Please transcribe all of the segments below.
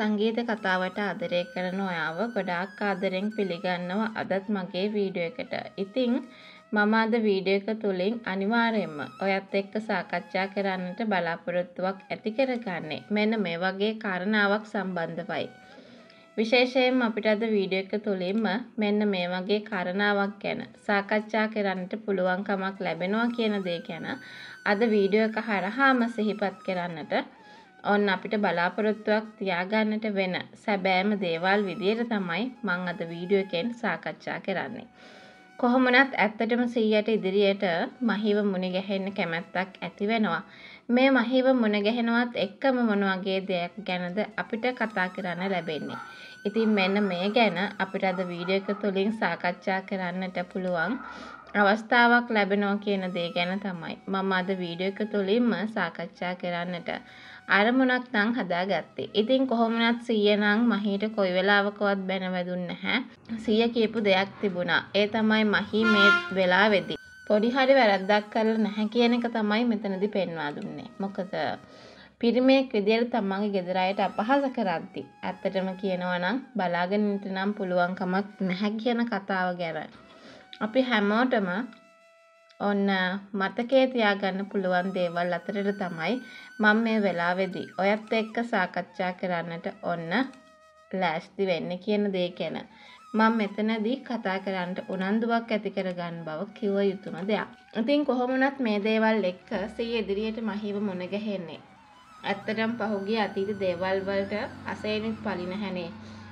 සංගීත කතාවට ආදරය කරන ඔයාව ගොඩාක් ආදරෙන් පිළිගන්නවා අදත් මගේ වීඩියෝ එකට. ඉතින් මම අද වීඩියෝ එක තුලින් අනිවාර්යයෙන්ම ඔයත් එක්ක සාකච්ඡා කරන්නට බලාපොරොත්තුවක් ඇති කරගන්නේ මෙන්න මේ වගේ කාරණාවක් සම්බන්ධවයි. විශේෂයෙන්ම අපිට අද වීඩියෝ එක තුලින්ම මෙන්න මේ වගේ කාරණාවක් ගැන සාකච්ඡා කරන්නට පුළුවන්කමක් ලැබෙනවා කියන දේ ගැන අද වීඩියෝ එක හරහාම සිහිපත් කරන්නට ඔන්න අපිට බලාපොරොත්තුවක් තියාගන්නට වෙන සැබෑම දේවල් විදියට තමයි මම අද වීඩියෝ එකෙන් සාකච්ඡා කරන්නේ. කොහොම වුණත් ඇත්තටම 100ට ඉදිරියට මහිව මුණ ගැහෙන්න කැමැත්තක් ඇති වෙනවා. මේ මහිව මුණ ගැහෙනවත් එක්කම මොන වගේ දෙයක් ගැනද අපිට කතා කරන්න ලැබෙන්නේ. ඉතින් මෙන්න මේ ගැන අපිට අද වීඩියෝ එක තුලින් සාකච්ඡා කරන්නට පුළුවන් අවස්ථාවක් ලැබෙනවා කියන දේ ගැන තමයි මම අද වීඩියෝ එක තුලින්ම සාකච්ඡා කරන්නට අරමුණක් නම් හදාගත්තේ. ඉතින් කොහොම වුණත් 100 නම් මහීට කොයි වෙලාවකවත් බැන වැදුන්නේ නැහැ. 100 කියපු දෙයක් තිබුණා. ඒ තමයි මහී මේ වෙලාවේදී පොඩි හරි වැරද්දක් කරලා නැහැ කියන එක තමයි මෙතනදී පෙන්වා දුන්නේ. මොකද පිරිමියෙක් විදියට තමන්ගේ ගෙදර අයට අපහාස කරද්දි ඇත්තටම කියනවා නම් බලාගෙන ඉන්න නම් පුළුවන් කමක් නැහැ කියන කතාව ගැන අපි හැමෝටම ඔන්න මතකයේ තියාගන්න පුළුවන් දේවල් අතරට තමයි මම මේ වෙලාවේදී ඔයත් එක්ක සාකච්ඡා කරන්නට ඔන්න ලෑස්ති වෙන්නේ කියන දේ ගැන මම මෙතනදී කතා කරන්නට උනන්දුවක් ඇති කරගන්න බව කිව යුතුම දෙයක්. ඉතින් කොහොම වුණත් මේ දේවල් එක්ක සිය ඉදිරියට මහිව මුණ ගැහෙන්නේ. ඇත්තටම පහුගිය අතීත දේවල් වලට අසේනිත් පලි නැහැනේ.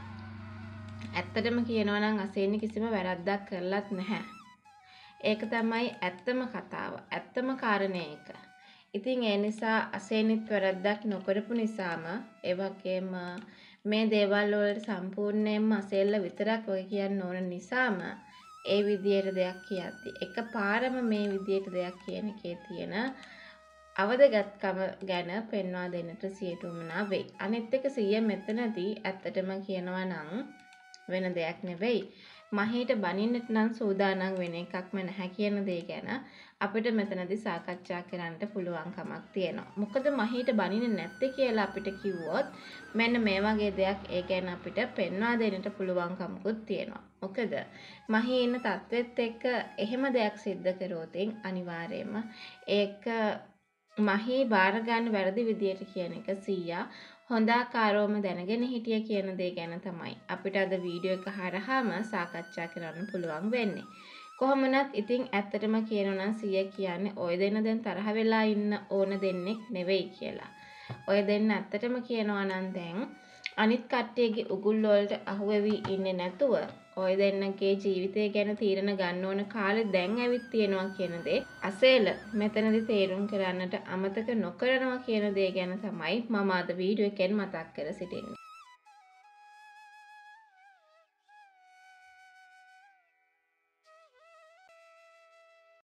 ඇත්තටම කියනවා නම් අසේනි කිසිම වැරද්දක් කරලත් නැහැ. ඒක තමයි ඇත්තම කතාව. ඇත්තම කාරණේ ඒක. ඉතින් ඒ නිසා අසේනිත් වැරද්දක් නොකරපු නිසාම ඒ වගේම මේ දේවල් වලට සම්පූර්ණයෙන්ම අසෙල්ල විතරක් ඔය කියන්න ඕන නිසාම ඒ විදියට දෙයක් කියද්දි එකපාරම මේ විදියට දෙයක් කියන එකේ තියෙන අවදගත්කම ගැන පෙන්වා දෙන්නට සියුතුමනා වෙයි. අනිත් එක 100 මෙතනදී ඇත්තටම කියනවා නම් වෙන දෙයක් නෙවෙයි. මහීට බනින්නට නම් සූදානම් වෙන එකක්ම නැහැ කියන දේ ගැන අපිට මෙතනදී සාකච්ඡා කරන්නට පුළුවන් කමක් තියෙනවා. මොකද මහීට බනින්නේ නැත්තේ කියලා අපිට කිව්වොත් මෙන්න මේ වගේ දෙයක් ඒ ගැන අපිට පෙන්වා දෙන්නට පුළුවන් කමකුත් තියෙනවා. මොකද මහී ඉන්න තත්වෙත් එක්ක එහෙම දෙයක් සිද්ධ කරොත් අනිවාර්යයෙන්ම ඒක මහී බාර ගන්න වැරදි විදියට කියන එක 100 හොඳාකාරවම දැනගෙන හිටිය කියන දේ ගැන තමයි අපිට අද වීඩියෝ එක හරහාම සාකච්ඡා කරන්න පුළුවන් වෙන්නේ. කොහොම වුණත් ඉතින් ඇත්තටම කියනවා නම් 100 කියන්නේ ඔය දෙන්න දැන් තරහ වෙලා ඉන්න ඕන දෙන්නෙක් නෙවෙයි කියලා. ඔය දෙන්න ඇත්තටම කියනවා නම් දැන් අනිත් කට්ටියගේ උගුල් වලට අහු වෙවි ඉන්නේ නැතුව ඔය දෙන්නගේ ජීවිතය ගැන තීරණ ගන්න ඕන කාලේ දැන් ඇවිත් තියෙනවා කියන දේ අසේල මෙතනදී තේරුම් කරන්නට අමතක නොකරනවා කියන දේ ගැන තමයි මම අද වීඩියෝ එකෙන් මතක් කර සිටින්නේ.